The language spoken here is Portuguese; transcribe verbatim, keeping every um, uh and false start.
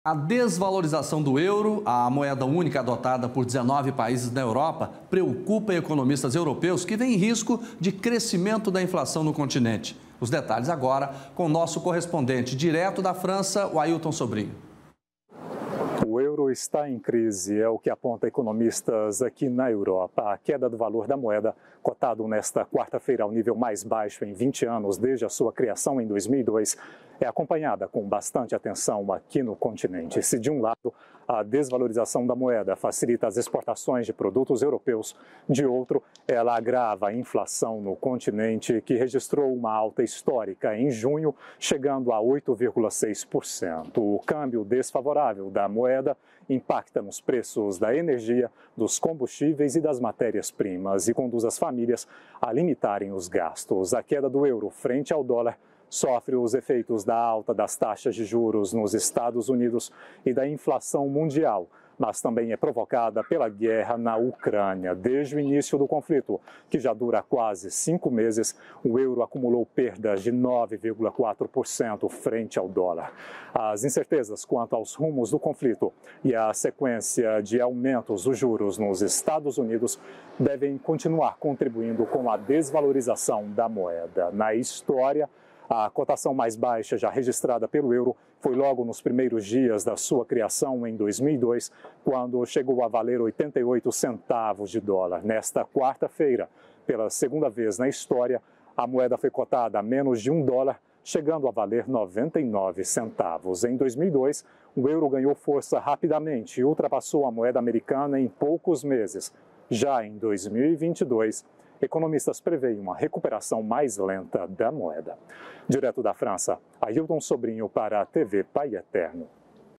A desvalorização do euro, a moeda única adotada por dezenove países da Europa, preocupa economistas europeus que veem risco de crescimento da inflação no continente. Os detalhes agora com o nosso correspondente direto da França, o Ailton Sobrinho. O euro está em crise, é o que aponta economistas aqui na Europa. A queda do valor da moeda, cotado nesta quarta-feira ao nível mais baixo em vinte anos desde a sua criação em dois mil e dois, é acompanhada com bastante atenção aqui no continente. Se de um lado a desvalorização da moeda facilita as exportações de produtos europeus, de outro ela agrava a inflação no continente, que registrou uma alta histórica em junho, chegando a oito vírgula seis por cento. O câmbio desfavorável da moeda impacta nos preços da energia, dos combustíveis e das matérias-primas e conduz as famílias a limitarem os gastos. A queda do euro frente ao dólar sofre os efeitos da alta das taxas de juros nos Estados Unidos e da inflação mundial, mas também é provocada pela guerra na Ucrânia. Desde o início do conflito, que já dura quase cinco meses, o euro acumulou perdas de nove vírgula quatro por cento frente ao dólar. As incertezas quanto aos rumos do conflito e a sequência de aumentos dos juros nos Estados Unidos devem continuar contribuindo com a desvalorização da moeda. Na história, a cotação mais baixa já registrada pelo euro foi logo nos primeiros dias da sua criação em dois mil e dois, quando chegou a valer oitenta e oito centavos de dólar. Nesta quarta-feira, pela segunda vez na história, a moeda foi cotada a menos de um dólar, chegando a valer noventa e nove centavos. Em dois mil e dois, o euro ganhou força rapidamente e ultrapassou a moeda americana em poucos meses. Já em dois mil e vinte e dois, economistas preveem uma recuperação mais lenta da moeda. Direto da França, Ailton Sobrinho para a T V Pai Eterno.